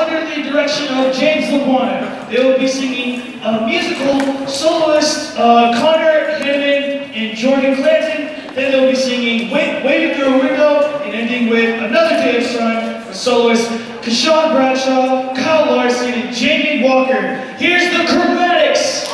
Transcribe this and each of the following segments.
under the direction of James LeBlanc. They will be singing a musical soloist, Connor Hanneman and Jordan Clanton. Then they'll be singing Waving Through a Window and ending with Another Day of Sun with soloists Kashawn Bradshaw, Kyle Larson, and Jamie Walker. Here's the Chromatics!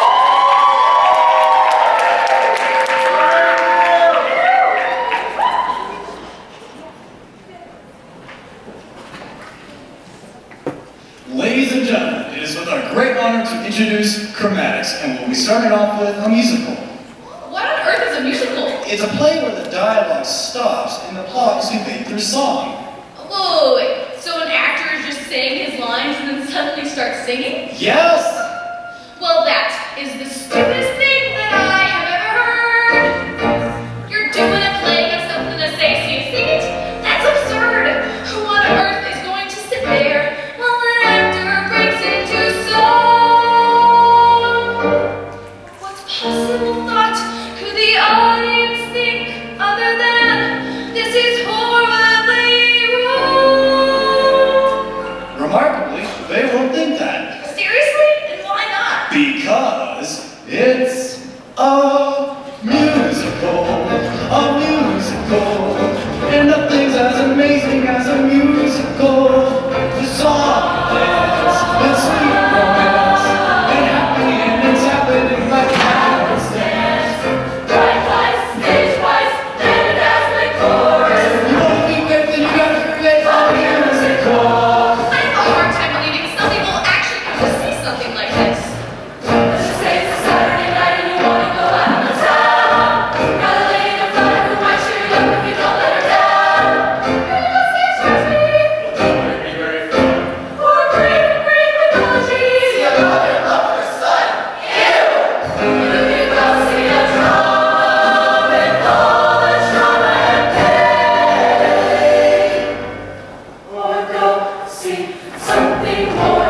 Ladies and gentlemen, it is with our great honor to introduce Chromatics, and we'll be starting off with a musical. What on earth is a musical? It's a play where the dialogue stops and the plot is conveyed through song. Whoa, wait. So an actor is just saying his lines and then suddenly starts singing? Yes! Well, that is the stupidest thing that I have ever heard. You're doing a play of something to say, so you sing it? That's absurd. Who on earth is going to sit there while an actor breaks into song? What's possible thought could the audience think other than this is horribly wrong? Remarkably, they won't think that. Seriously? And why not? Because it's a musical, and nothing's as amazing as a musical. The song dance, and sweet romance, and happy endings happening like carrots dance. Bright lights, stage lights, and a dazzling chorus. You won't be good, then you gotta create a musical. I have a hard time believing some people actually come to see something like this. Let's just say it's a Saturday night and you want to go out on the town. Got a lady in front who might cheer you up if you don't let her down. You're gonna go see a church meeting. Or a brief mythology. See a mother in love with her son. Ew. You can go see a drama with all the trauma and pain. Or go see something more